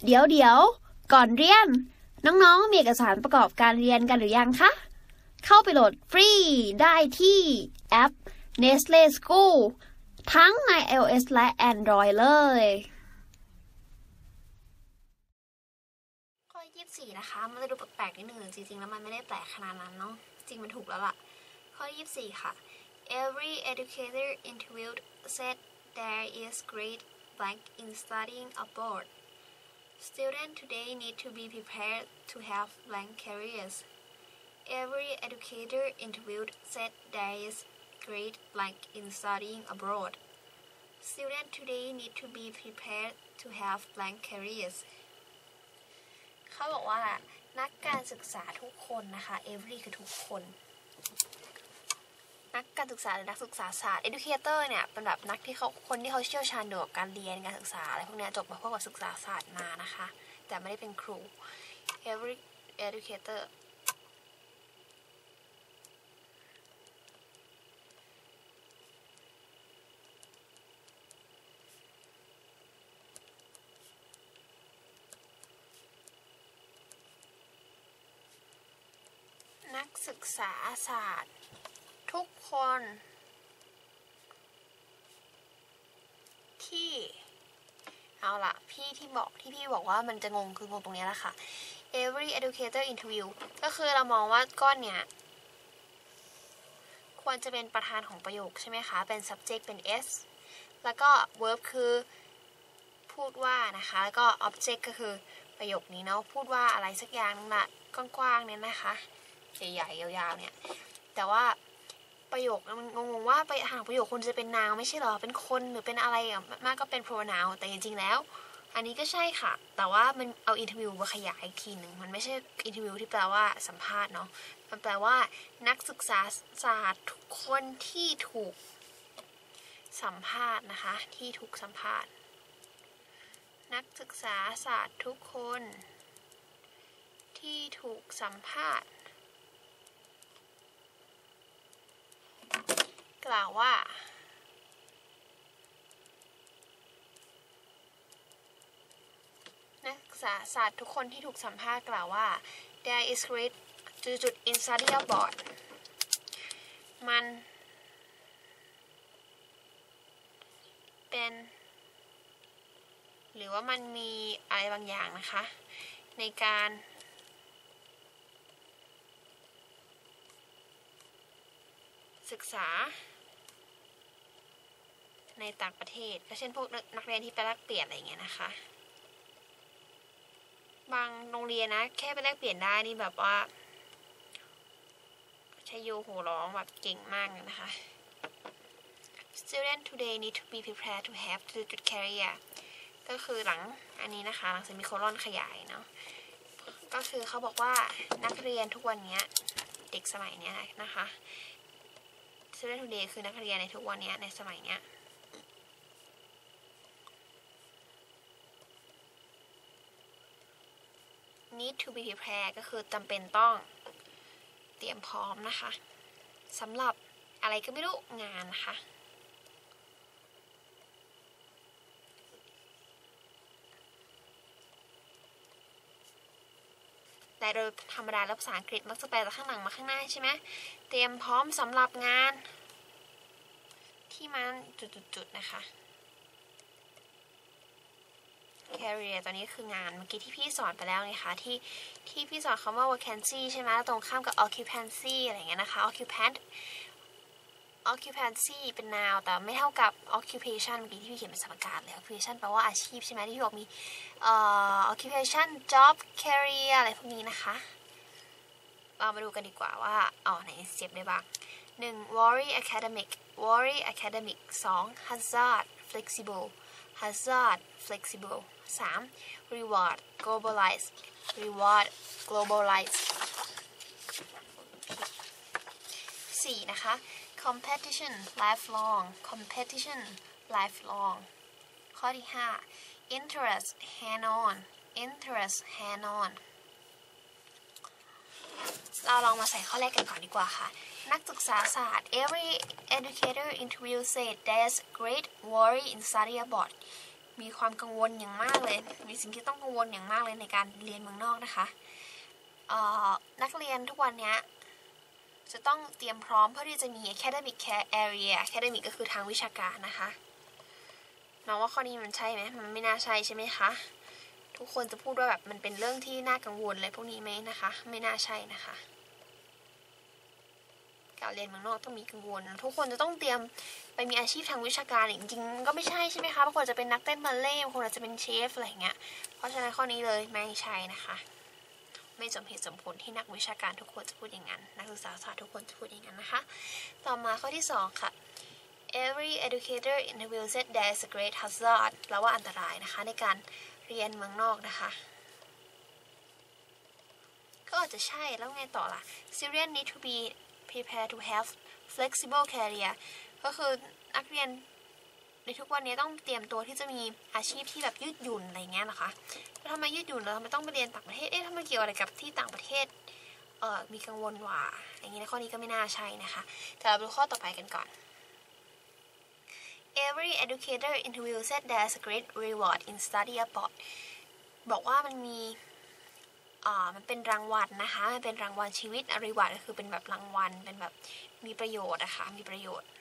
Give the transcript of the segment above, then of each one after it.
เดี๋ยวก่อนเรียนน้องๆมีเอกสารประกอบการเรียนกันหรือยังคะเข้าไปโหลดฟรีได้ที่แอป Nestle School ทั้งใน iOS และ Android เลยข้อ24นะคะมันจะดูแปลกๆนิดนึงจริงๆแล้วมันไม่ได้แปลกขนาดนั้นเนาะจริงมันถูกแล้วล่ะข้อ24ค่ะ Every educator interviewed said there is great blank in studying abroad. Students today need to be prepared to have blank careers. Every educator interviewed said there is great blank in studying abroad. Students today need to be prepared to have blank careers. เขาบอกว่านักการศึกษาทุกคนนะคะ every คือทุกคนนักการศึกษาหรือนักศึกษาศาสตร์ educator เนี่ยเป็นแบบนักที่เขาคนที่เขาเชี่ยวชาญเกี่ยวกับการเรียนการศึกษาอะไรพวกนี้จบมาพวกกับศึกษาศาสตร์มานะคะแต่ไม่ได้เป็นครู every educator นักศึกษาศาสตร์ทุกคนที่เอาล่ะพี่บอกว่ามันจะงงคืองงตรงนี้แหละค่ะ every educator interview ก็คือเรามองว่าก้อนเนี้ยควรจะเป็นประธานของประโยคใช่ไหมคะเป็น subject เป็น s แล้วก็ verb คือพูดว่านะคะแล้วก็ object ก็คือประโยคนี้เนาะพูดว่าอะไรสักอย่างนึงละกว้างๆเนี่ยนะคะใหญ่ๆยาวๆเนี่ยแต่ว่าประโยคมันงงว่าไปหางประโยคคุณจะเป็น noun ไม่ใช่หรอเป็นคนหรือเป็นอะไรมากก็เป็น pronoun แต่จริงๆแล้วอันนี้ก็ใช่ค่ะแต่ว่ามันเอา interview มาขยายอีกทีหนึ่งมันไม่ใช่ interview ที่แปลว่าสัมภาษณ์เนาะมันแปลว่านักศึกษาศาสตร์ทุกคนที่ถูกสัมภาษณ์นะคะที่ถูกสัมภาษณ์นักศึกษาศาสตร์ทุกคนที่ถูกสัมภาษณ์กล่าวว่านักศึกษาศาสตร์ทุกคนที่ถูกสัมภาษณ์กล่าวว่า there is great in study abroad มันเป็นหรือว่ามันมีอะไรบางอย่างนะคะในการศึกษาในต่างประเทศก็เช่นพวกนักเรียนที่ไปแลกเปลี่ยนอะไรอย่างเงี้ยนะคะบางโรงเรียนนะแค่ไปแลกเปลี่ยนได้นี่แบบว่าชัยโยโห่ร้องแบบเก่งมากเลยนะคะ Students today need to be prepared to have a good career ก็คือหลังอันนี้นะคะหลังจากมีโคลอนขยายเนาะก็คือเขาบอกว่านักเรียนทุกวันนี้เด็กสมัยนี้นะคะ Student today คือนักเรียนในทุกวันนี้ในสมัยนี้need to be prepared ก็คือจำเป็นต้องเตรียมพร้อมนะคะสำหรับอะไรก็ไม่รู้งานนะคะแต่โดยธรรมดาแล้วภาษาอังกฤษมักจะแปลจากข้างหลังมาข้างหน้าใช่ไหมเตรียมพร้อมสำหรับงานที่มันจุดๆนะคะ career ตอนนี้คืองานเมื่อกี้ที่พี่สอนไปแล้วนะคะที่พี่สอนคำว่า vacancy ใช่ไหมตรงข้ามกับ occupancy อะไรอย่างเงี้ยนะคะ occupancy เป็น noun แต่ไม่เท่ากับ occupation เมื่อกี้ที่พี่เขียนเป็นสมการเลย occupation แปลว่าอาชีพใช่ไหมที่พี่บอกมีoccupation job career อะไรพวกนี้นะคะเรามาดูกันดีกว่าว่าไหนเสียบได้บ้าง1 worry academic 2 hazard flexible 3 reward globalize 4นะคะ competition lifelong ข้อที่5 interest hand on เราลองมาใส่ข้อแรกกันก่อนดีกว่าค่ะนักศึกษาศาสตร์ every educator interview said there's great worry in study abroad มีความกังวลอย่างมากเลยมีสิ่งที่ต้องกังวลอย่างมากเลยในการเรียนเมืองนอกนะคะนักเรียนทุกวันนี้จะต้องเตรียมพร้อมเพื่อที่จะมี academic area academic ก็คือทางวิชาการนะคะน้องว่าข้อนี้มันใช่ไหมมันไม่น่าใช่ใช่ไหมคะทุกคนจะพูดว่าแบบมันเป็นเรื่องที่น่ากังวลอะไรพวกนี้ไหมนะคะไม่น่าใช่นะคะการเรียนเมืองนอกต้องมีกังวลทุกคนจะต้องเตรียมไปมีอาชีพทางวิชาการจริงๆก็ไม่ใช่ใช่ไหมคะบางคนจะเป็นนักเต้นบัลเล่ต์บางคนอาจจะเป็นเชฟอะไรเงี้ยเพราะฉะนั้นข้อนี้เลยไม่ใช่นะคะไม่สมเหตุสมผลที่นักวิชาการทุกคนจะพูดอย่างนั้นนักศึกษาศาสตร์ทุกคนจะพูดอย่างนั้นนะคะต่อมาข้อที่2ค่ะ Every educator interview said there is a great hazard แปลว่าอันตรายนะคะในการเรียนเมืองนอกนะคะก็อาจจะใช่แล้วไงต่อล่ะ Students need to be prepared to have flexible career ก็คือนักเรียนในทุกวันนี้ต้องเตรียมตัวที่จะมีอาชีพที่แบบยืดหยุ่นอะไรเงี้ยนะคะแล้วทำไมยืดหยุ่นแล้วทำไมต้องไปเรียนต่างประเทศถ้ามันเกี่ยวอะไรกับที่ต่างประเทศมีกังวลว่าอย่างนี้ในข้อนี้ก็ไม่น่าใช่นะคะแต่เราดูข้อต่อไปกันก่อน Every educator interview said there's a great reward in study abroad บอกว่ามันมีมันเป็นรางวัลนะคะมันเป็นรางวัลชีวิตรีวาร์ดก็คือเป็นแบบรางวัลเป็นแบบมีประโยชน์นะคะมีประโยชน์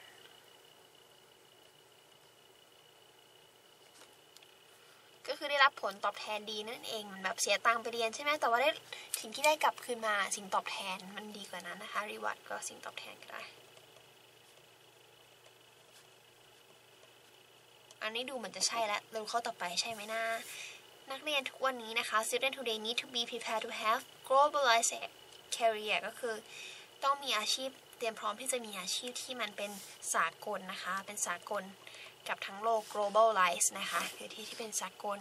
ก็คือได้รับผลตอบแทนดีนั่นเองมันแบบเสียตังค์ไปเรียนใช่ไหมแต่ว่าได้สิ่งที่ได้กลับคืนมาสิ่งตอบแทนมันดีกว่านั้นนะคะรีวาร์ดก็สิ่งตอบแทนก็ได้อันนี้ดูเหมือนจะใช่แล้วเราเข้าต่อไปใช่ไหมนะนักเรียนทุกวันนี้นะคะ Student today need to be prepared to have globalized career ก็คือต้องมีอาชีพเตรียมพร้อมที่จะมีอาชีพที่มันเป็นสากลนะคะเป็นสากลกับทั้งโลก globalized นะคะคือที่เป็นสากล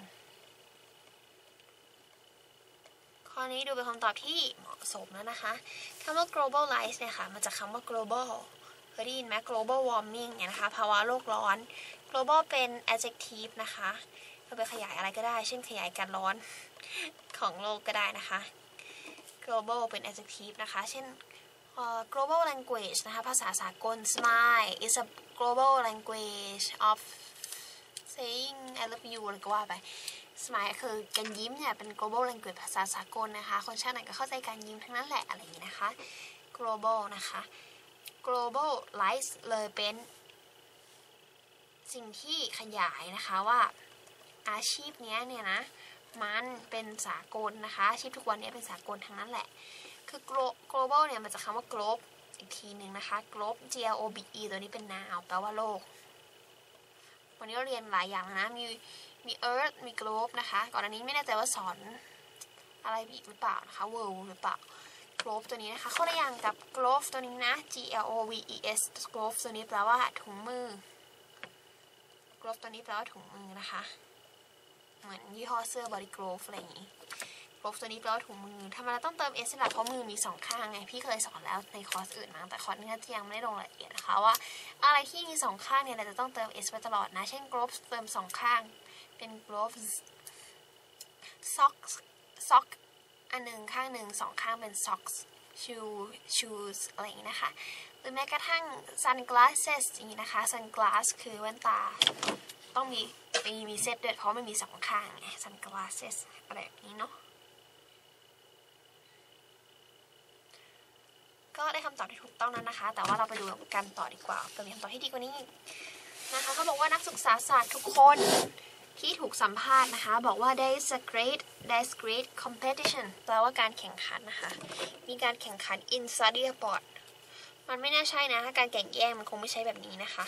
ข้อนี้ดูเป็นคำตอบที่เหมาะสมแล้วนะคะคำว่า globalized เนี่ยค่ะมาจากคำว่า global เคยได้ยินไหม global warming เนี่ยนะคะภาวะโลกร้อน global เป็น adjective นะคะเราไปขยายอะไรก็ได้เช่นขยายการร้อนของโลกก็ได้นะคะ global เป็น adjective นะคะเช่นglobal language นะคะภาษาสากล smile is a global language of saying I love you อะไรก็ว่าไป smile คือการยิ้มเนี่ยเป็น global language ภาษาสากลนะคะคนชาติไหนก็เข้าใจการยิ้มทั้งนั้นแหละอะไรอย่างนี้นะคะ global นะคะ globalize เลยเป็นสิ่งที่ขยายนะคะว่าอาชีพนี้เนี่ยนะมันเป็นสากลนะคะอาชีพทุกวันนี้เป็นสากลทั้งนั้นแหละคือ global เนี่ยมันจะคำว่า globe อีกทีหนึ่งนะคะ globe G L O B E ตัวนี้เป็น noun แปลว่าโลกวันนี้เราเรียนหลายอย่างนะมี earth มี globe นะคะก่อนอันนี้ไม่แน่ใจว่าสอนอะไรอีกหรือเปล่านะคะ world หรือเปล่า globe ตัวนี้นะคะข้อละอย่างกับ glove ตัวนี้นะ G L O V E S glove ตัวนี้แปลว่าถุงมือ glove ตัวนี้แปลว่าถุงมือนะคะเหมือนยี่ห้อเสื้อบอดี้ glove อะไรอย่างนี้ glove ตัวนี้แปลว่าถุงมือทำไมเราต้องเติม s ล่ะเพราะมือมี2ข้างไงพี่เคยสอนแล้วในคอร์สอื่นมาแต่คอร์สนี้ยังไม่ได้ลงรายละเอียดนะคะว่าอะไรที่มี2ข้างเนี่ยเราจะต้องเติม s ไว้ตลอดนะเช่น glove เติม2ข้างเป็น gloves sock อันหนึ่งข้างหนึ่ง2ข้างเป็น socks shoes อะไรอย่างนี้นะคะหรือแม้กระทั่ง sunglasses อย่างนี้นะคะ sunglass คือแว่นตาต้องมีเซตด้วยเพราะมันมี2ข้างไง sunglasses อะไรแบบนี้เนาะก็ได้คำตอบที่ถูกต้องนั้นนะคะแต่ว่าเราไปดูกันต่อดีกว่าจะมีคำตอบที่ดีกว่านี้นะคะเขาบอกว่านักศึกษาศาสตร์ทุกคนที่ถูกสัมภาษณ์นะคะบอกว่า there's great competition แปลว่าการแข่งขันนะคะมีการแข่งขัน in study abroad มันไม่น่าใช่นะถ้าการแข่งแย่งมันคงไม่ใช่แบบนี้นะคะ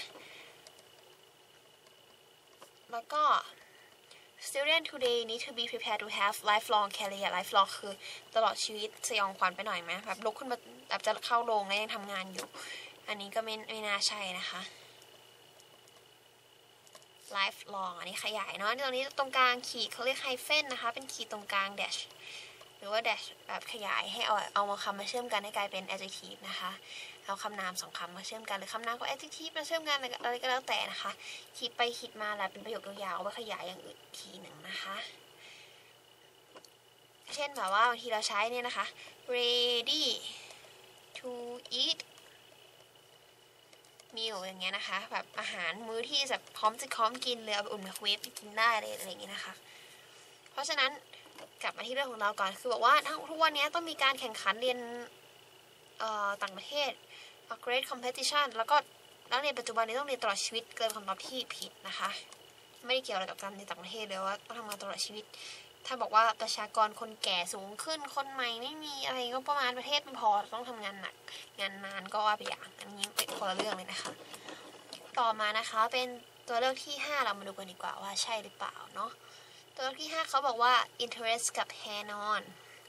แล้วก็ student today need to be prepared to have lifelong career lifelong คือตลอดชีวิตสยองขวัญไปหน่อยไหมแบบลุกขึ้นมาแบบจะเข้าโรงแล้วยังทำงานอยู่อันนี้ก็ไม่น่าใช่นะคะ lifelong อันนี้ขยายเนาะตรงนี้ตรงกลางขีดเขาเรียกไฮเฟนนะคะเป็นขีดตรงกลาง dash หรือว่า dash แบบขยายให้เอามาคำมาเชื่อมกันให้กลายเป็น adjective นะคะเอาคำนาม2คำมาเชื่อมกันหรือคำนามกับ adjective มาเชื่อมกันอะไรก็แล้วแต่นะคะขีดไปขีดมาแล้วเป็นประโยคยาวๆเอาไว้ขยายอย่างอื่นทีหนึ่งนะคะเช่นแบบว่าบางทีเราใช้เนี่ยนะคะ ready to eat meal อย่างเงี้ยนะคะแบบอาหารมื้อที่แบบพร้อมกินเลยเอาไปอุ่นไมโครเวฟกินได้เลยอะไรอย่างเงี้ยนะคะเพราะฉะนั้นกลับมาที่เรื่องของเราก่อนคือบอกว่าทุกวันนี้ต้องมีการแข่งขันเรียนต่างประเทศ great competition แล้วก็นักเรียนปัจจุบันนี้ต้องเรียนตลอดชีวิตเกินคำตอบที่ผิดนะคะไม่ได้เกี่ยวอะไรกับการเรียนต่างประเทศเลยว่าต้องทำงานตลอดชีวิตถ้าบอกว่าประชากรคนแก่สูงขึ้นคนใหม่ไม่มีอะไรก็ประมาณประเทศไม่พอต้องทำงานหนักงานนานก็ว่าไปอย่างอันนี้เป็นคนละเรื่องเลยนะคะต่อมานะคะเป็นตัวเลือกที่5เรามาดูกันดีกว่าว่าใช่หรือเปล่าเนาะตัวเลือกที่5เขาบอกว่า interest กับ hand on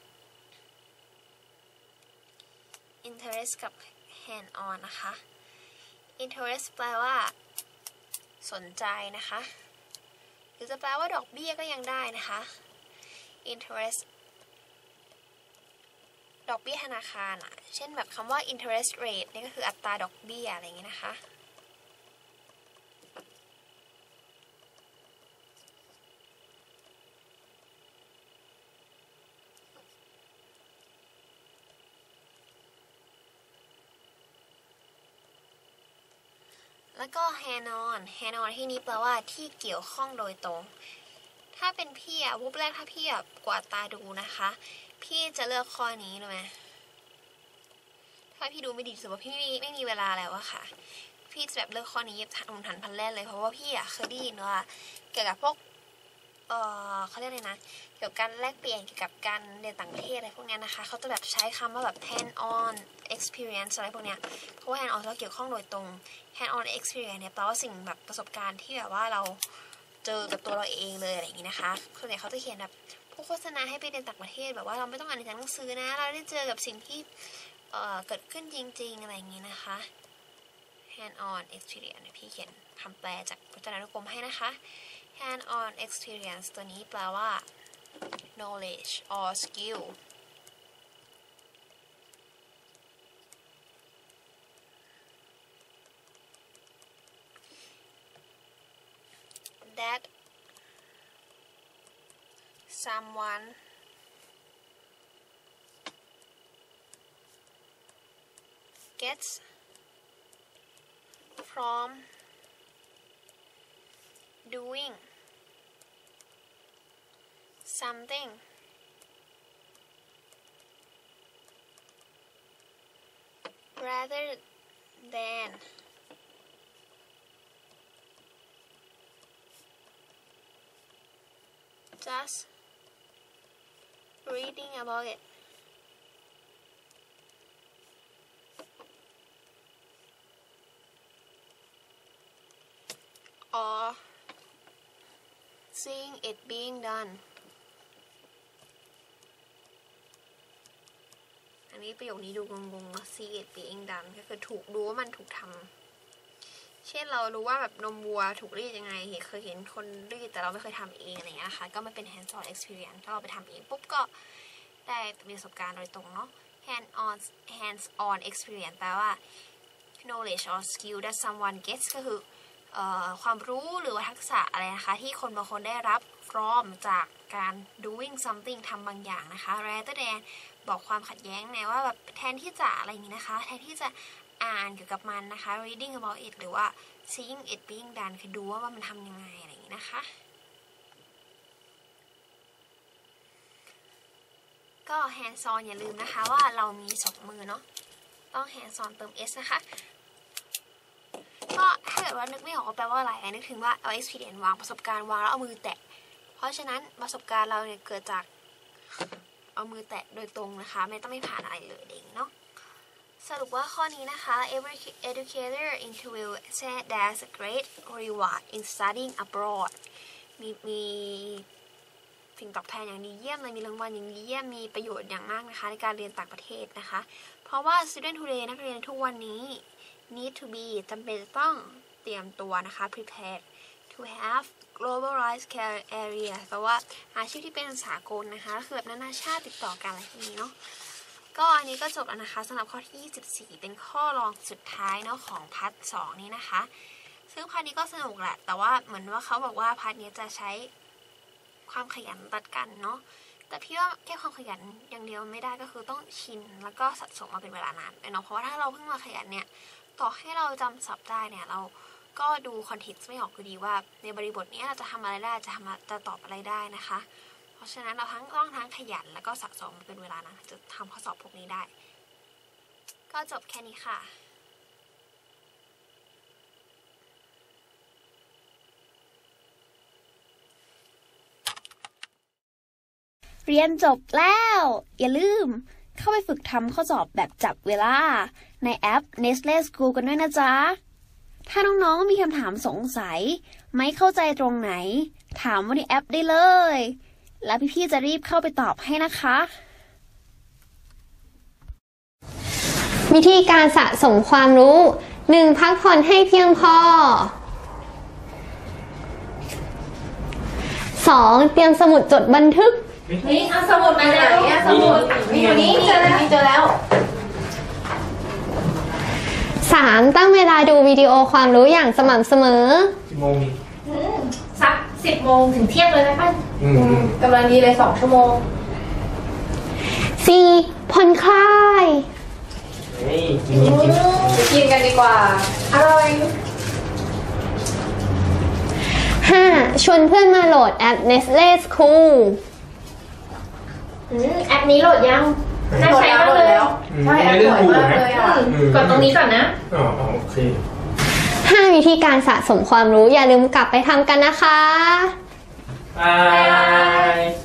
interest กับ hand on นะคะ interest แปลว่าสนใจนะคะหรือจะแปลว่าดอกเบี้ยก็ยังได้นะคะ interest ดอกเบี้ยธนาคารอ่ะเช่นแบบคำว่า interest rate นี่ก็คืออัตราดอกเบี้ยอะไรอย่างเงี้ยนะคะแล้วก็ hand on ที่นี้แปลว่าที่เกี่ยวข้องโดยตรงถ้าเป็นพี่อะวุบแรกถ้าพี่แบบกวาดตาดูนะคะพี่จะเลือกข้อนี้เลยไหมถ้าพี่ดูไม่ดีสุดว่าพี่ไม่มีเวลาแล้วอะค่ะพี่จะแบบเลือกข้อนี้ทันพันแรกเลยเพราะว่าพี่อะเคยได้ยินว่าเกี่ยวกับพวกเขาเรียกอะไรนะเกี่ยวกับการแลกเปลี่ยนเกี่ยวกับการเรียนต่างประเทศอะไรพวกนี้นะคะเขาจะแบบใช้คำว่าแบบ hand on experience อะไรพวกเนี้ยเพราะว่า hand on จะเกี่ยวข้องโดยตรง hand on experience เนี่ยแปลว่าสิ่งแบบประสบการณ์ที่แบบว่าเราเจอกับตัวเราเองเลยอะไรอย่างนี้นะคะส่วนใหญ่เขาจะเขียนแบบผู้โฆษณาให้ไปเรียนต่างประเทศแบบว่าเราไม่ต้องอ่านจากหนังสือนะเราได้เจอกับสิ่งที่เกิดขึ้นจริงๆอะไรอย่างนี้นะคะ hand on experience พี่เขียนคำแปลจากพจนานุกรมให้นะคะ hand on experience ตัวนี้แปลว่า knowledge or skill that someone gets from doing something rather than just reading about it or seeing it being done อันนี้ประโยคนี้ดูงงๆ see it being done ก็คือถูกดูว่ามันถูกทำเช่นเรารู้ว่าแบบนมวัวถูกรีดยังไงเคยเห็นคนรีดแต่เราไม่เคยทำเองอะไรอย่างเงี้ยนะคะก็มันเป็น hands on experience ถ้าเราไปทำเองปุ๊บก็ได้มีประสบการณ์โดยตรงเนาะ hands on experience แปลว่า knowledge or skill that someone gets ก็คือความรู้หรือว่าทักษะอะไรนะคะที่คนบางคนได้รับ from จากการ doing something ทำบางอย่างนะคะ rather than บอกความขัดแย้งนะว่าแบบแทนที่จะอะไรอย่างนี้นะคะแทนที่จะอ่านเกี่ยวกับมันนะคะ reading about it หรือว่า seeing it being done คือดูว่ามันทำยังไงอะไรอย่างนี้นะคะก็ hands on อย่าลืมนะคะว่าเรามี2มือเนาะต้อง hands on เติม s นะคะก็ถ้าเกิดว่านึกไม่ออกว่าแปลว่าอะไรนึกถึงว่าเอา experience วางประสบการณ์วางแล้วเอามือแตะเพราะฉะนั้นประสบการณ์เราเนี่ยเกิดจากเอามือแตะโดยตรงนะคะไม่ต้องไม่ผ่านอะไรเลยเองเนาะสรุปว่าข้อนี้นะคะ every educator interview said there's a great reward in studying abroad มีสิ่งตอบแทนอย่างดีเยี่ยมเลยมีรางวัลอย่างดีเยี่ยมมีประโยชน์อย่างมากนะคะในการเรียนต่างประเทศนะคะเพราะว่า student today นักเรียนทุกวันนี้ need to be จำเป็นต้องเตรียมตัวนะคะ prepared to have globalized career area แปลว่าอาชีพที่เป็นสากลนะคะคือแบบนานาชาติติดต่อกันอะไรพวกนี้เนาะก็อันนี้ก็จบแล้วนะคะสำหรับข้อที่24เป็นข้อรองสุดท้ายเนาะของพาร์ท2นี้นะคะซึ่งพาร์ทนี้ก็สนุกแหละแต่ว่าเหมือนว่าเขาบอกว่าพาร์ทนี้จะใช้ความขยันตัดกันเนาะแต่พี่ว่าแค่ความขยันอย่างเดียวไม่ได้ก็คือต้องชินแล้วก็สะสมมาเป็นเวลานานเนาะเพราะว่าถ้าเราเพิ่งมาขยันเนี่ยต่อให้เราจำศัพท์ได้เนี่ยเราก็ดูคอนเท็กซ์ไม่ออกอยู่ดีว่าในบริบทนี้เราจะทำอะไรได้จะตอบอะไรได้นะคะเพราะฉะนั้นเราต้องทั้งขยันแล้วก็สะสมเป็นเวลานะจะทำข้อสอบพวกนี้ได้ก็จบแค่นี้ค่ะเรียนจบแล้วอย่าลืมเข้าไปฝึกทำข้อสอบแบบจับเวลาในแอป Nestle School กันด้วยนะจ๊ะถ้าน้องๆมีคำถามสงสัยไม่เข้าใจตรงไหนถามว่าในแอปได้เลยแล้วพี่ๆจะรีบเข้าไปตอบให้นะคะวิธีการสะสมความรู้ 1. พักผ่อนให้เพียงพอ 2. เตรียมสมุดจดบันทึกนี่เอาสมุดมาไหนอะสมุดมีอยู่นี่เจอแล้ว 3. ตั้งเวลาดูวิดีโอความรู้อย่างสม่ำเสมอกี่โมงนี่สัก10 โมงถึงเที่ยงเลยนะคะกำลังดีเลย2 ชั่วโมง 4. ผ่อนคลายเฮ้ยกินกินกันดีกว่าอร่อย 5. ชวนเพื่อนมาโหลดแอป Nestle School แอปนี้โหลดยังน่าใช้มากเลยใช่แอปสวยมากเลยอ่ะกดตรงนี้ก่อนนะอ๋อโอเค 5. วิธีการสะสมความรู้อย่าลืมกลับไปทำกันนะคะบาย